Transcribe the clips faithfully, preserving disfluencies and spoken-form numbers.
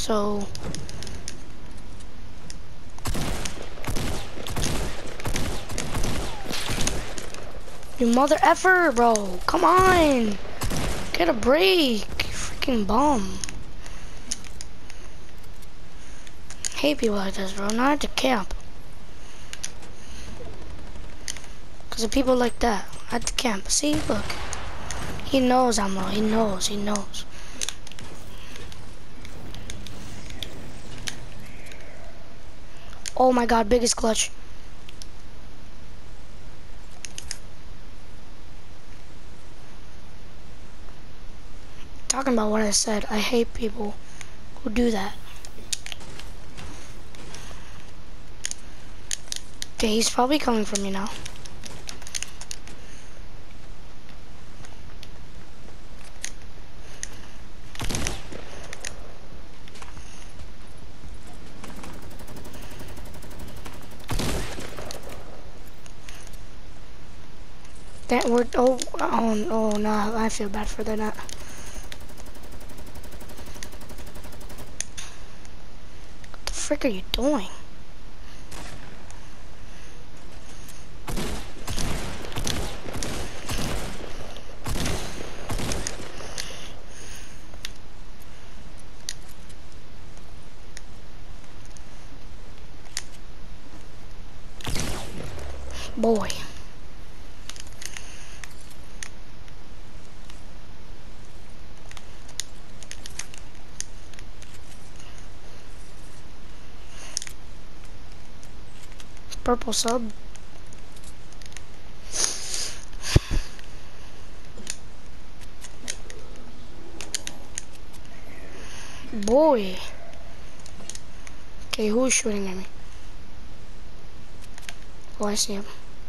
So you mother effer, bro. Come on. Get a break. You freaking bum. Hate people like this, bro. Not at the camp. Cause of people like that at the camp. See, look. He knows I'm low. He knows. He knows. Oh my god, biggest clutch. Talking about what I said. I hate people who do that. Okay, he's probably coming for me now. That we're oh oh oh no, I feel bad for that. Not. What the frick are you doing? Boy. Purple sub. Boy. Okay, who is shooting at me? Oh, I see him.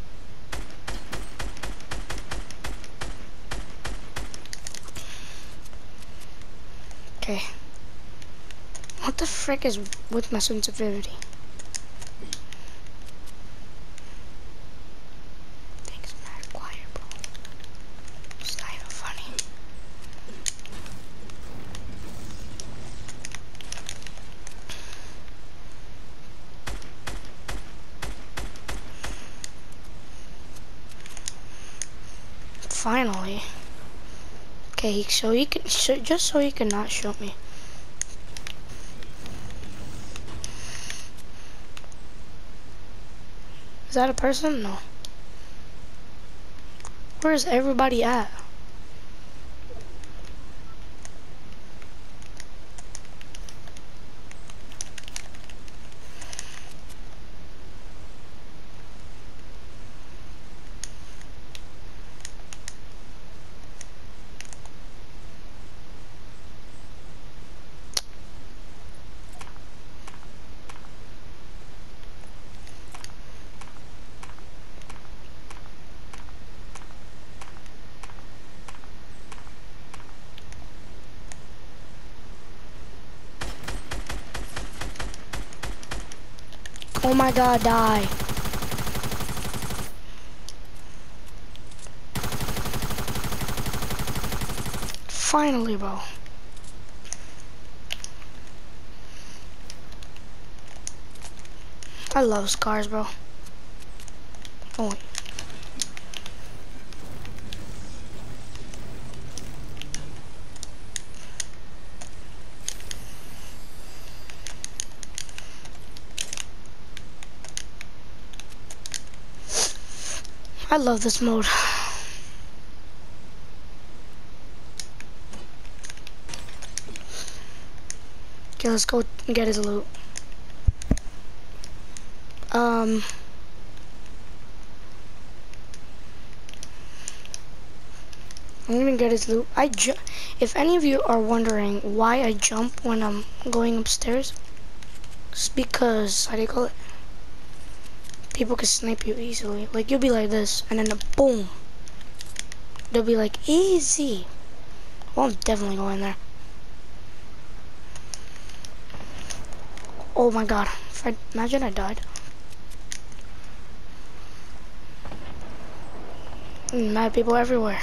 Okay. What the frick is with my sensitivity? Things mad quiet, bro. It's not even funny. Finally. Okay, so he can, so just so he cannot shoot me. Is that a person? No. Where is everybody at? Oh my god, die. Finally, bro. I love scars, bro. Oh, wait. I love this mode. Okay, let's go get his loot. Um... I'm gonna get his loot. I ju if any of you are wondering why I jump when I'm going upstairs, it's because, how do you call it? People can snipe you easily. Like, you'll be like this, and then a boom. They'll be like, easy. Well, I'm definitely going there. Oh my god. If I, imagine I died. Mad people everywhere.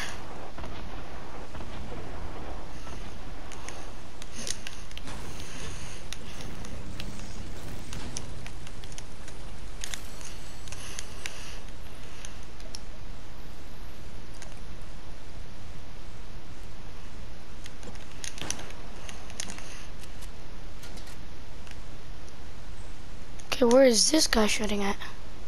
Okay, where is this guy shooting at?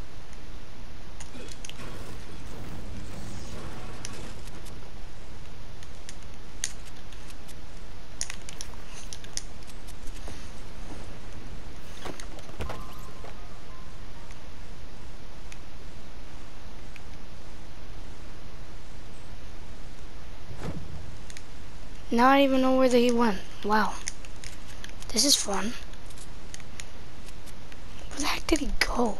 Now I don't even know where he went. Wow. This is fun. Where the heck did he go?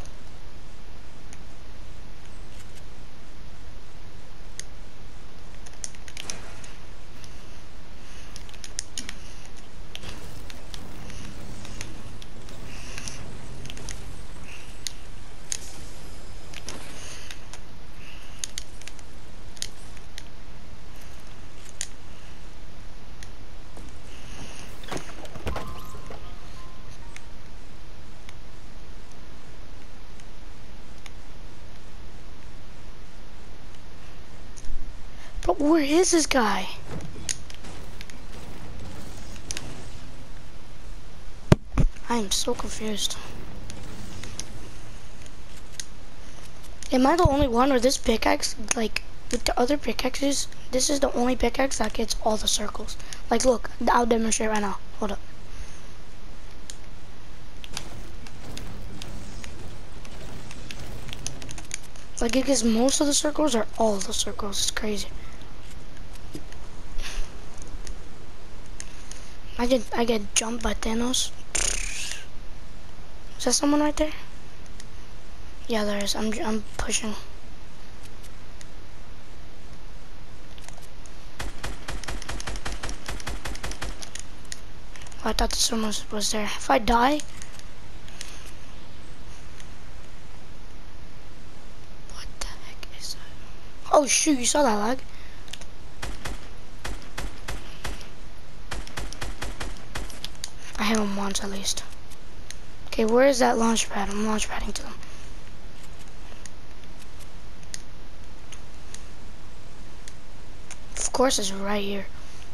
But where is this guy? I am so confused. Am I the only one, or this pickaxe, like, with the other pickaxes, this is the only pickaxe that gets all the circles. Like, look, I'll demonstrate right now. Hold up. Like, it gets most of the circles or all the circles. It's crazy. I get, I get jumped by Thanos. Is that someone right there? Yeah, there is. I'm, I'm pushing. Oh, I thought someone was there. If I die, what the heck is that? Oh shoot! You saw that lag? I hit him once at least. Okay, where is that launch pad? I'm launch padding to them. Of course, it's right here.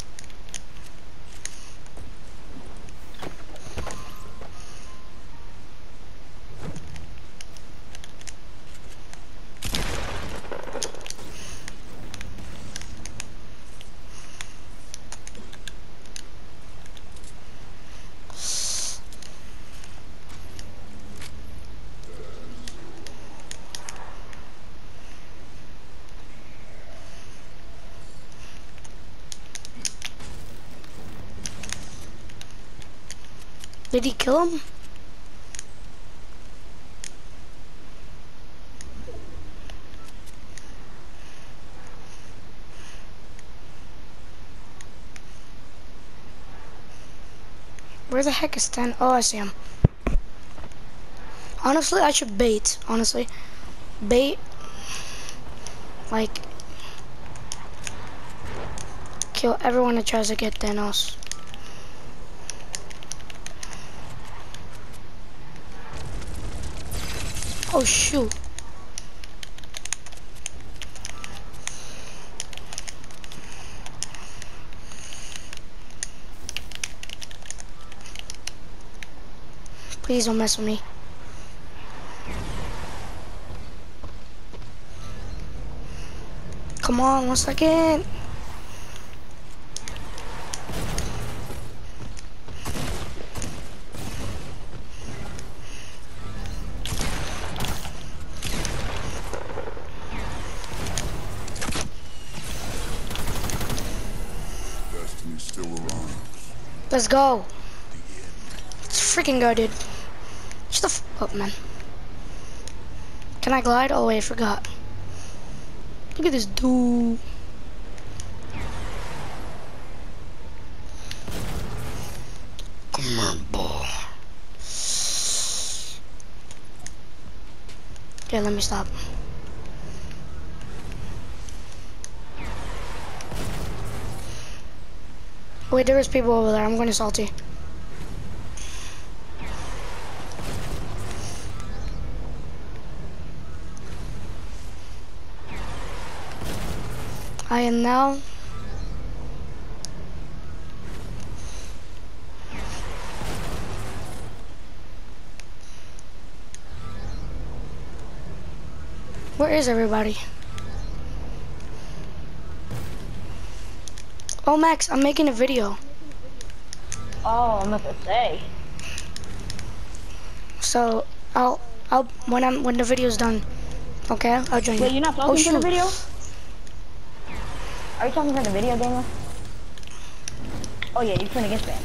Did he kill him? Where the heck is Stan? Oh, I see him. Honestly, I should bait. Honestly, bait. Like, kill everyone that tries to get Thanos. Oh shoot. Please don't mess with me. Come on, one second. Destiny still around. Let's go. Let's freaking go, dude. Shut the f up, man. Can I glide? Oh wait, I forgot. Look at this dude. Come on, boy. Okay, let me stop. Wait, there is people over there. I'm going to salty. I am now Where is everybody? Oh, Max, I'm making a video. Oh, I'm about to say. So I'll I'll when I'm when the video's done, okay? I'll join Wait, you. you're not Oh talking for the shoot! video? Are you talking for the video, Daniel? Oh yeah, you're playing against me.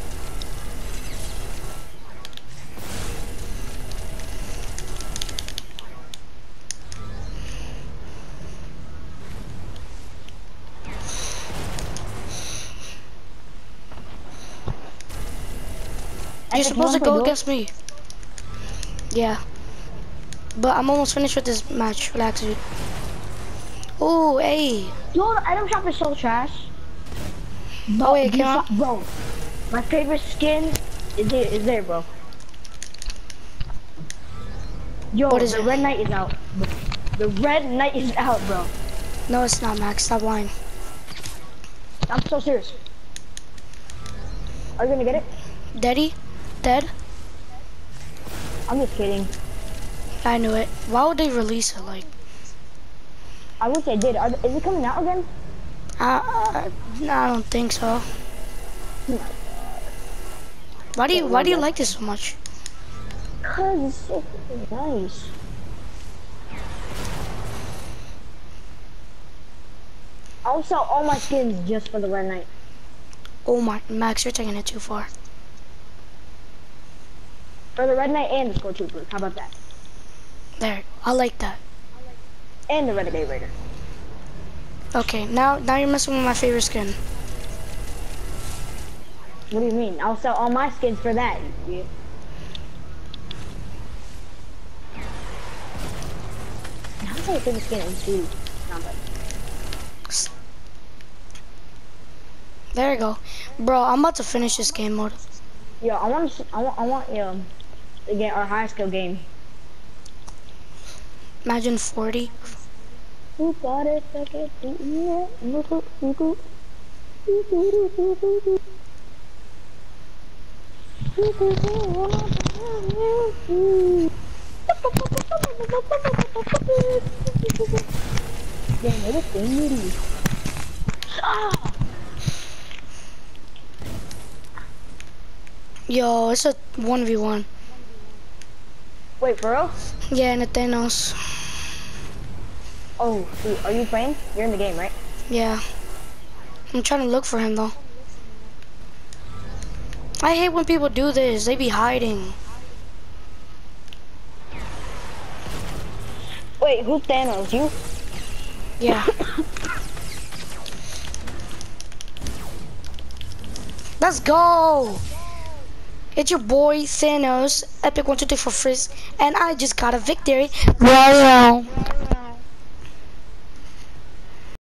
You're supposed to go against me. Yeah. But I'm almost finished with this match. Relax, dude. Oh, hey. Yo, the item shop is so trash. But oh, wait, the came out? Bro, my favorite skin is there, is there, bro. Yo, what is the it? Red Knight is out. The Red Knight is out, bro. No, it's not, Max. Stop lying. I'm so serious. Are you gonna get it? Daddy? Dead? I'm just kidding. I knew it. Why would they release it? Like, I wish they did. Are, is it coming out again? I, I, I don't think so. Why do you Why do you like this so much? Cause it's so nice. I'll sell all my skins just for the Red Knight. Oh my, Max, you're taking it too far. For the Red Knight and the Skull Trooper. How about that? There, I like that. And the Renegade Raider. Okay, now now you're messing with my favorite skin. What do you mean? I'll sell all my skins for that. Yeah. How's my favorite skin in two? There you go, bro. I'm about to finish this game mode. Yo, I want to. I want. I want yo to get our high skill game. Imagine forty. Who got it? Yo, it's a one v one. Wait, for real? Yeah, and a Thanos. Oh, shoot. Are you playing? You're in the game, right? Yeah. I'm trying to look for him, though. I hate when people do this. They be hiding. Wait, who's Thanos? You? Yeah. Let's go! It's your boy, Thanos, Epic one two three for Frizz, and I just got a victory. Wow.